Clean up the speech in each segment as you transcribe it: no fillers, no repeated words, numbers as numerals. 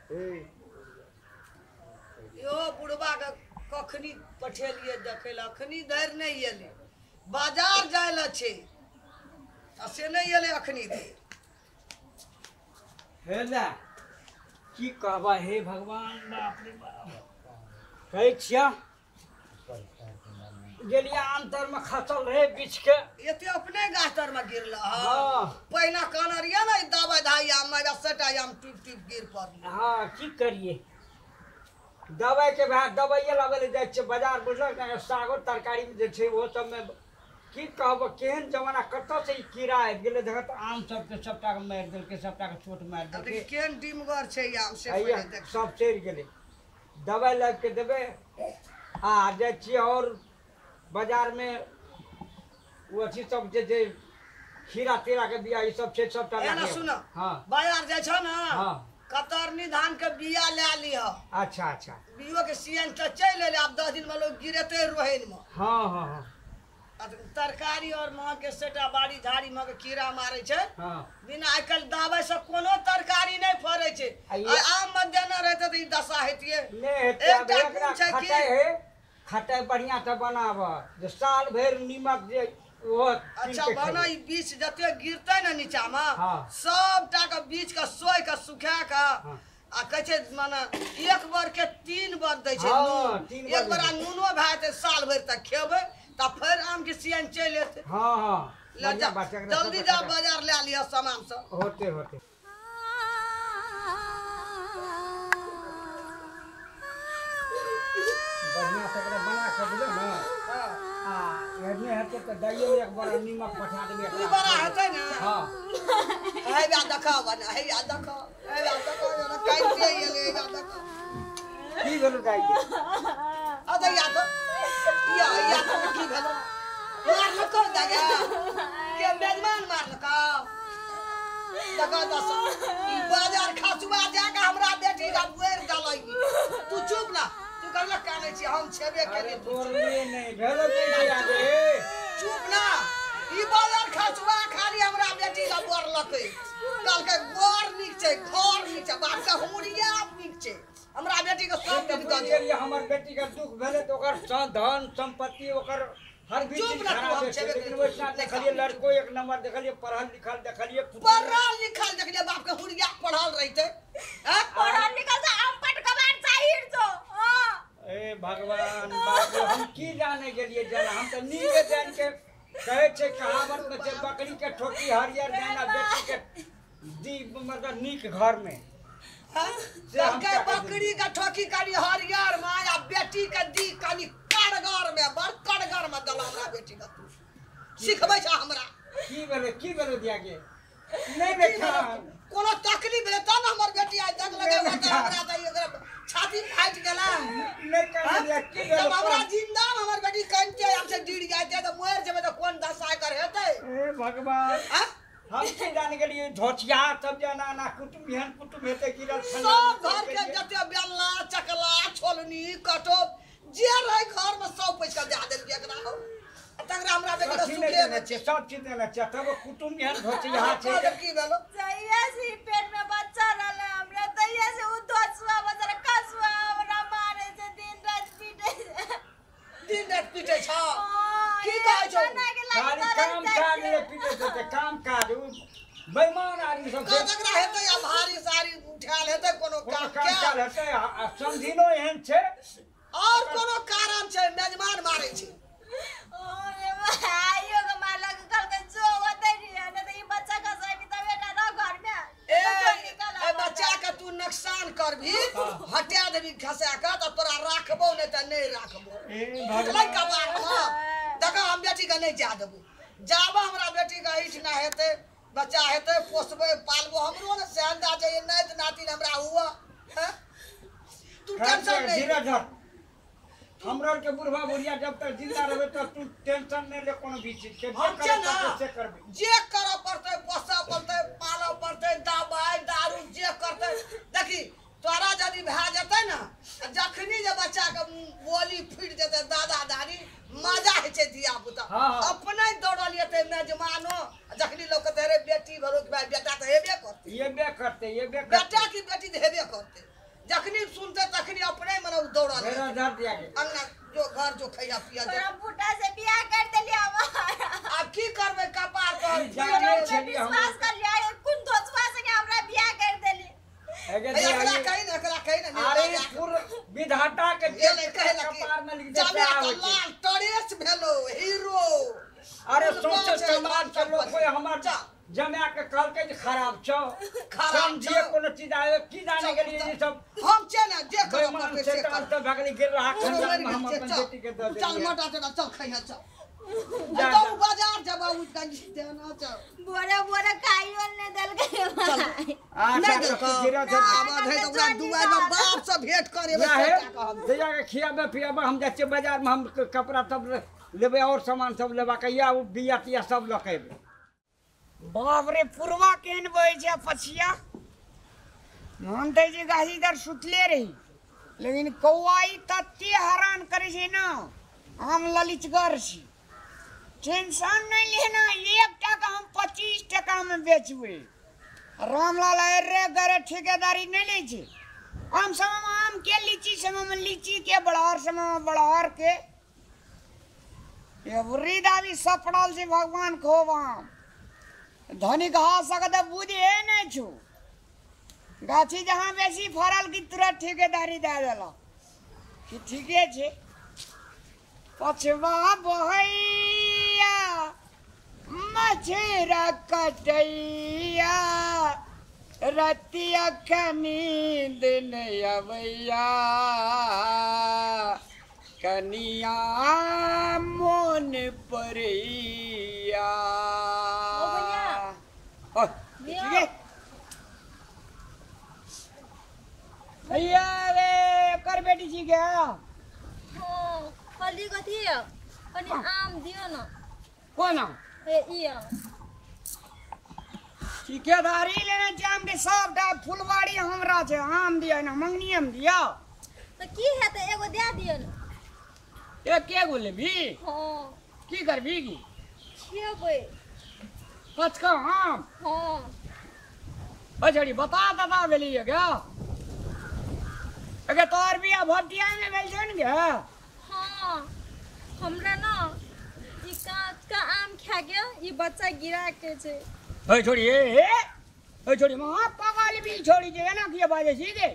यो बुढ़वा के कखनी पठेलिए देखे ला अखनी देर नहीं एले बाजार जाए ला छे से नहीं एले अखनी दे हेला की कहबा हे भगवान बाप रे बाप कहै छिया गेलिया अंतर में खसल रहे बीच के एते अपने गातर में गिरला हां पहिना कानरिया ना दवा धाई आम मेरा सटा आम टिप टिप गिर पड़ल हां की करिए दवाई के बाद दवाई लावे जाय छै बाजार बुझल ना सागो तरकारी में जे छै वो सब में की कहब केहन जमाना कत से कीड़ा आबि गेलै देखत आम सब के सबटा के मारि देलकै सबटा के चोट मारि देलकै केहन डिमगर छै आम से पहिले देख सब चढ़ि गेलै दवाई लाग के देबे आ जाय छी और बाजार में वो अथी सब जे खीरा तीरा के बिया ई सब छै सबटा ना सुन हां बाजार जाय छ ना हां कतरनी धान के बिया ले लिह अच्छा अच्छा बियो के सीजन त चल एले अब 10 दिन में लोग गिरते रोहन में हां हां हां तरकारी और मां के सेटा बाड़ी झाड़ी में के कीड़ा मारे छै हां बिना आजकल दवाई से कोनो तरकारी नहीं फरे छै आम मध्य न रहते त ई दशा हेतिए ने हेते एकरा खटाई है खटाई बढ़िया से बनाब जे साल भर नीमक जे वो अच्छा बना ई बीज जते गिरते ना नीचा में हां सबटा के बीज के सोय के सुखा के आ कहे छै माने एक बार के 3 बार दै छै नून एक बार नूनो भाते साल भर तक खेबै त फिर आम के सीजन चल एते हां हां जल्दी जा बाजार ले लिया सामान सब होते होते बढ़िया से बना के दिलो ना हां एने हते त दाइयो एक बार नीमक पठा देबे ई बड़ा हेतै ना हां हे या देखा बना हे या देखा ना काइते एले या देखा की भेलो दाइ अदे या तो की भेलो मार न कर दागा के मेजबान मार न का देखा दस ई बाजार खासुआ जाके हमरा बेटी का बुएर दलई तू चुप ना तू कहला काने छी हम छेबे करे तोर नहीं भेलो की आगे चुप ना ई बाजार खासुआ खाली हमरा बेटी का बोर लकै कल के गोर निक छै घर निक छै बाप का हुरिया निक छै हमरा बेटी के सब निक दे हमर बेटी के दुख भेले त ओकर धन संपत्ति ओकर हर बीच खराब है लेकिन वैसा देखलिए लड़को एक नंबर देखलिए पढ़ल लिखल देखलिए बाप के हुरिया पढ़ल रहते हैं पढ़ल लिखल से हम पटकबार चाहिए तो ए भगवान बाप हम की जाने गेलिए जाना हम त नीके जान के कहे छे कहावत में छे बकरी के ठोकी हरियर जाना बेटी के दी मतलब नीक घर में सबके बकरी का ठोकी करी हरियर माया बेटी के दी कनी कारगर में बड़ कारगर में दला हमरा बेटी का तू सिखबै छ हमरा की भेले दिया के नहीं देखा कोनो तकलीफ भेले त न हमर बेटी आज देख लगे हमरा त एकरा छाती फाट गेला नहीं कर दिया की भेले हमरा जिंदा हमर बेटी कंटे हमसे गिर जाते त मोर जेबे त कोन दशा कर हेतै ए भगवान हम की जाने के लिए धोतिया सब जना ना कुटुम बिहन कुटुम हेते गिरल सब घर के जते बेल्ला चकला छोलनी कटो जे रहे घर में सब पैसा दे देल एकरा हो तकरा हमरा बेटा सुखे न छे सब चीज देना छे तब कुटुम बिहन धोतिया छे की भेलो जइया से पेट में बच्चा रहले हमरा तइया से उ धोसुआ बजर कसुआ हमरा मारे से दिन रात पीटे छ की कहै छौ खाली काम काज ले पीटे ते काम काज बेईमान आदमी सब तकरा हेतै या भारी सारी उठाल हेतै कोनो काम हेतै समझिनो एहन छे और कोनो कारण छै मेजबान मारै छै ओरे आइयो के मालक कल के जो होतै न त ई बच्चा का सही त बेटा न घर में ए बच्चा के तू नुकसान करबी हटा देबी खसा के त तोरा राखबो नै त नै राखबो ए भगवान का बात देखा हम बेटी के नहीं जा देबो जाबा हमरा बेटी के हिठ ना हेतै बच्चा हेतै पोसबै पालबो हमरो न सेंदा चाहिए नहीं त नाती हमरा हुआ तू टेंशन नहीं हमरा के बुढ़वा बुढ़िया जब तक जिंदा रहबे त तू टेंशन नहीं ले कोनो भी चीज के जे करबे जे करऽ पड़तै पोसऽ पड़तै पालऽ पड़तै दवाई दारू जे करतै देखी तोरा यदि भए जेतै ना जखनी जे बच्चा के बोली फुट जेतै दादा दादी मजा है छे दिया पुता अपने दौड़ल जेतै मेजमानो जखनी लोग कहते रे बेटी भरो के बेटा त हेबे करते बेटा की बेटी त हेबे करते जखनी सुनते तखनी अपने मन दौड़ा मेरा दर्द दिया के अंगना जो घर जो खैया पिया जो तोरा बूटा से बियाह कर देली हमार अब की करबे कपार पर जाने छली हम विश्वास कर लिया कुन दोस्तवा से हमरा बियाह कर देली अगे एकरा कहीं ना अरे पूर विधाता के ये ले कहे कपार में लिख लगे दे जाने आवे तो लाल टरेस भेलो हीरो अरे सोचे समाज के लोग कोई हमर जमा के कहल के खराब छौ समझिए कोनो चीज आए की जाने के लिए ये सब हम चले जे बेईमान कर शैतान तो भगली गिर रहा खंडन में हम अपन चल बेटी के दे चल देंगे मोटा चल चल खैया चल जा, तो बाजार जब उठ गंज देना चल बोरा बोरा काइयोल ने दल गए अच्छा नहीं तो देखो गिरा दे आवाज है तो ओकरा दुआर में बाप से भेंट करे ना है दया के खियाबे पियाबे हम जाचे बाजार में हम कपड़ा सब लेबे और सामान सब लेबा के या बिया तिया सब लकेबे बाप रे पुरवा केन बहे छै पछिया मन ते जे गाही इधर सुतले रही लेकिन कौआई तत्ते हैरान करे छै ना हम ललितगर छी टेंशन नहीं लेना 1 टका हम 25 टका में बेचबे रामलाल रे गरे ठेकेदारी नहीं ले छै आम समय में आम के लीची समय में लीची के बड़हर समय में बड़हर के एवरी दावी सपड़ल से भगवान खोबाम धनी कहा सकते बुझे नहीं छु गाछी जहाँ बेसी फरल की तुरंत ठेकेदारी दे देला कि ठीके छे पछवा बहैया मछेरा कटैया रतिया के नींद नहीं अवैया कनिया मोन परैया ठीक है भैया रे कर बेटी जी क्या हां फली कथी है कनी आम दियो ना कोना ए इया ठेकेदारी लेने जाम के सब दा फुलवाड़ी हमरा छे आम दिया ना मंगनी हम दिया तो की है तो एगो दे दियो ना एक के गो लेबी हां की करबी की खेबै कचका आम हां बछड़ी बता दादा बेली है क्या अगे तोर बिया भटिया में बेल जन गया हां हमरा ना ई कांच का आम खा गया ई बच्चा गिरा के छे ओए छोड़ी ए छोड़ी मां पागल भी छोड़ी जे ना किए बाजे सीधे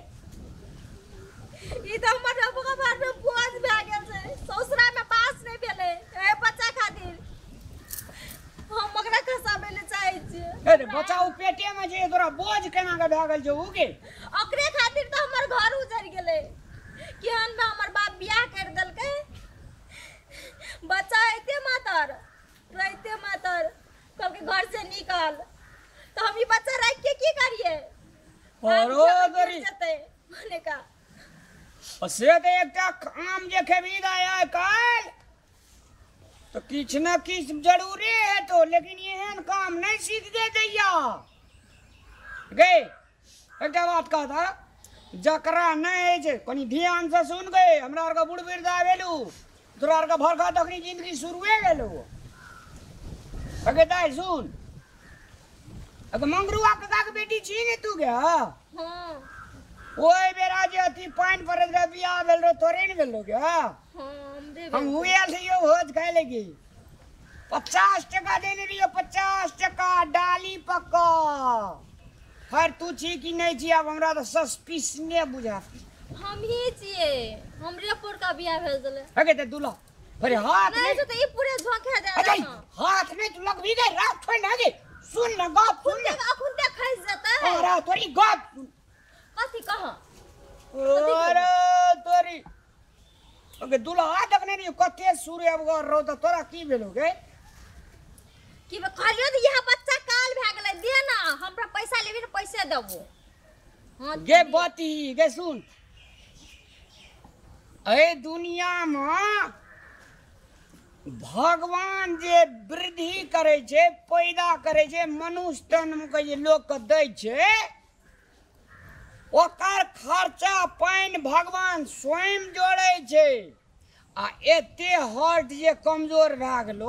ई तो हमर रबका बार में बोझ भे गेल छे ससुरा में पास नहीं भेले ए बच्चा खातिर हम मगरा खसाबे ले चाहे छिए अरे बचाओ पेटे में जे तोरा बोझ केना के भागल जो उगे ओकरे खातिर तो हमर घर उजड़ गेले केहन में हमर बाप बियाह कर देलके बच्चा एते मातर रहते मातर कल के घर से निकल तो हम ई बच्चा रख के की करिए बरोबरी माने का से तो एकटा आम जे खेबी आया काल तो किछ न किछ जरूरी है तो लेकिन एहन काम नहीं सीख दे दैया गए एकटा बात कहता जकरा नहीं है जे कनी ध्यान से सुन गए हमरा आर का बुढ़ वृद्धा भेलू तोरा आर का भरका तखनी जिंदगी शुरुए गेलू अगे दाई सुन अगे मंगरुआ काका के बेटी छी ने तू क्या हां ओए बेरा जे अथी पानी पर रे बियाह भेल रो तोरे ने भेलो क्या हम हुए से यो होज खाए लगी 50 टका देने रहियो 50 टका डाली पक्का फिर तू छी कि नहीं छी अब हमरा तो सस्पिशने बुझा हम ही छिए हमरे पोर का बियाह भेल देले अगे ते दूल्हा अरे हाथ नहीं तो ई पूरे धोखे दे अरे हाथ में तू लगवी गई रात छोड़ ना गे सुन ना गप सुन ना अखुन ते खस जाता है अरे तोरी गप कथी कहा अरे तोरी अगे दूल्हा तक नहीं कते सूर्य अब रो तो तोरा की भेलोगे कि कहलियो त यहां बच्चा काल भे गेलै दे ना हमरा पैसा लेबी न पैसे देबो हां गे बाती गे सुन ए दुनिया में भगवान जे वृद्धि करे छे पैदा करे छे मनुष्य तन में जे लोग के दै छे ओकर खर्चा पानी भगवान स्वयं जोड़े छे आ एते हर्ट जे कमजोर भे गेलो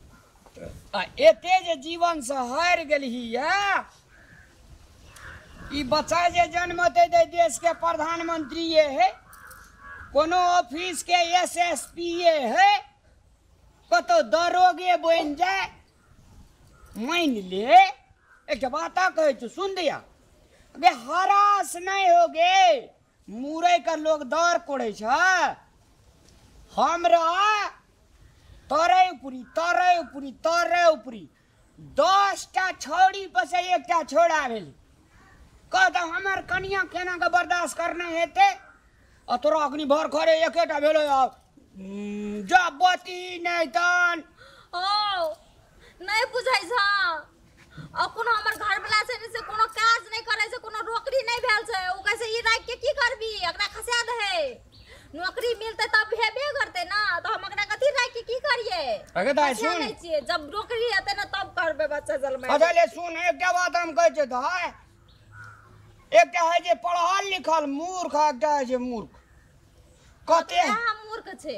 आ एते जे जीवन से हार गेलही ई बच्चा जे जन्मते दे देश के प्रधानमंत्री ये है, कोनो ऑफिस के SSP ये है, कतो दरोगे बन जाए। मान ले एक बात कहे तो सुन दिया, अबे हरास नहीं हो गे, मुरई का लोग दर कोड़े छ, हमरा तरे ऊपरी तरे ऊपरी तरे ऊपरी 10टा छोड़ी पर से 1टा छोड़ा भेली। कहता हमार कनिया केना का बर्दाश्त करना हेते, और तोरा अग्नि भर करे 1टा भेलो जा बती नहीं तन ओ नहीं बुझाई छ और कोनो हमर घर वाला से कोनो काज नहीं करे से, कोनो नौकरी नहीं भेल से, उ कैसे ई राख के की करबी, एकरा खसा दे। नौकरी मिलते तब हेबे करते ना, तो हम एकरा कथि राख के की करिए। अगे दाई सुन, नहीं छिए जब नौकरी हेते ना तब करबे बच्चा जन्म। अच्छा ले सुन, एकटा बात हम कह छे त है, एकटा है जे पढ़ल लिखल मूर्ख, एकटा है जे मूर्ख। कते हम मूर्ख छे,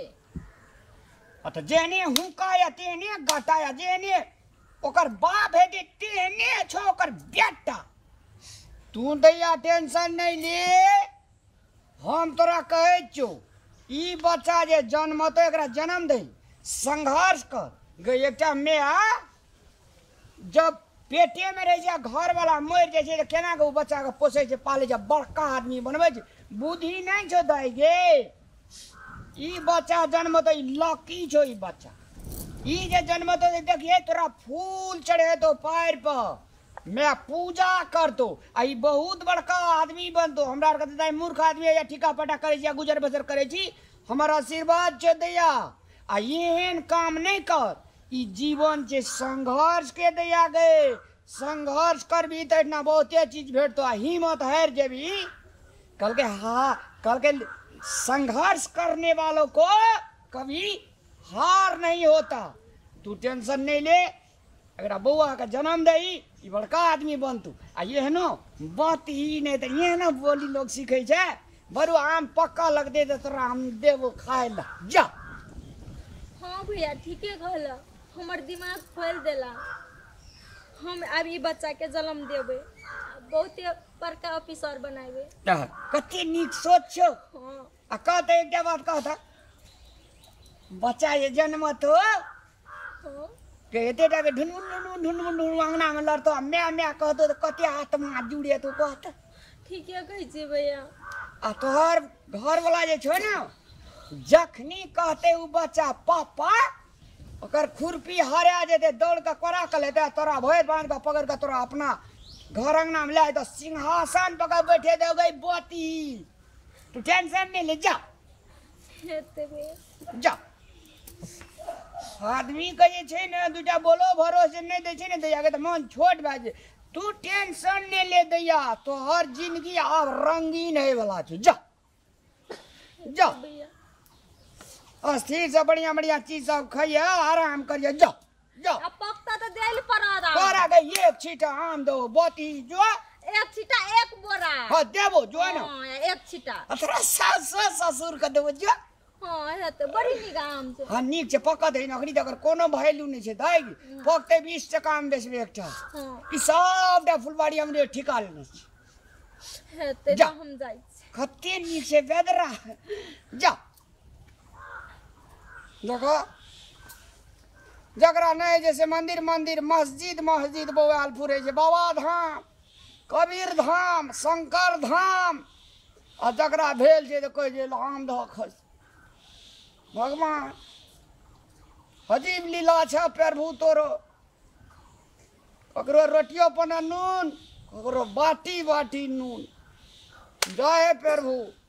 अत जेने हुकाया तेने गटाया, जेने ओकर बाप है तेने छो ओकर बेटा। तू दैया टेंशन नहीं ले, हम तोरा कहे छो ई बच्चा जे जन्मतो एकरा जन्म दे संघर्ष कर गे। एकटा माय जब पेटे में रह जा, घर वाला मर जाए छे, केना के बच्चा के पोसे छे, पाले छे, बड़का आदमी बनबे छे, बुद्धि नहीं छो दाई गे। ई बच्चा जन्मतो लकी छो, ई बच्चा ई जे जन्मतो देखिए तोरा फूल चढ़े तो पैर पर, मैं पूजा करतो, आई बहुत बड़का आदमी बनतो। हमरा आर के मूर्ख आदमी या ठिका पटा करे छी, गुजर बसर करे छी, हमर आशीर्वाद छे दैया। आ एहन काम नहीं कर, ई जीवन छे संघर्ष के दैया गे। संघर्ष करबी तो इतना बहुते चीज भेटतो, आ हिम्मत हार जेबी। कल के हाँ, कल के संघर्ष करने वालों को कभी हार नहीं होता। तू टेंशन नहीं ले, अगर बउआ का जन्म दई ई बड़का आदमी बनतू। आ ये नो बात ही नहीं तो ये ना बोली लोग सीखे छे, बरु आम पक्का लग दे तो तोरा हम देबो खाए ला जा। हाँ भैया ठीके कहला, हमर दिमाग खोल देला। हम अब ई बच्चा के जन्म देबे, बहुते बड़का ऑफिसर बनाबे। कते नीक सोच छो। हाँ आ कहते एक बात कहता, बच्चा ये जन्म तो हाँ कहते के ढुन अंगना में लड़तो, मैं कहतो तो कते आत्मा जुड़े तो कहता। ठीके कहै छी भैया। आ तोहर घर वाला जे छो ना, जखनी कहते उ बच्चा पापा, ओकर खुरपी हरा जेते, दौड़ के कोरा के लेते, तोरा भैर बांध के पकड़ के तोरा अपना घर अंगना में ले तो सिंहासन पकड़ बैठे दे गई बोती। तू टेंशन नहीं ले, जा हेते भैया जा। आदमी के जे छे ने दूटा बोलो भरोसे नहीं दे छे ने दैया के, तो मन छोट भए जाए। तू टेंशन नहीं ले दैया, तो हर जिंदगी अब रंगीन है वाला छे। जा जा, भैया अस्थिर से बढ़िया बढ़िया चीज सब खाइए, आराम करिए। जा जा, अब पकता तो देल पड़ा करा गई एक छीटा आम दो बोती जो, एक छिटा एक बोरा। हाँ देवो जो है ना, हाँ एक छिटा। अतरा सास ससुर का देवो जो। हाँ हेते बड़ी निगाम से। हाँ नीक से पकत है नखरी, अगर कोनो वैल्यू नहीं छे दाई, पकते 20 टका में बेचबे एकटा। हाँ ई सबटा फुलबाड़ी हमरे ठिका लेने छी। हेते जा। हम जाई छी। कते नीक से बेदरा जा। देखो जकरा नहीं जैसे मंदिर मंदिर मस्जिद मस्जिद बौआल फुरे छे, बाबा धाम, कबीर धाम, शंकर धाम, आ जकरा भेल छे तो कहे जे आम ध खस। भगवान अजीब लीला छे प्रभु तोरो, ककरो रोटियो पना नून, ककरो बाटी बाटी नून। जय प्रभु।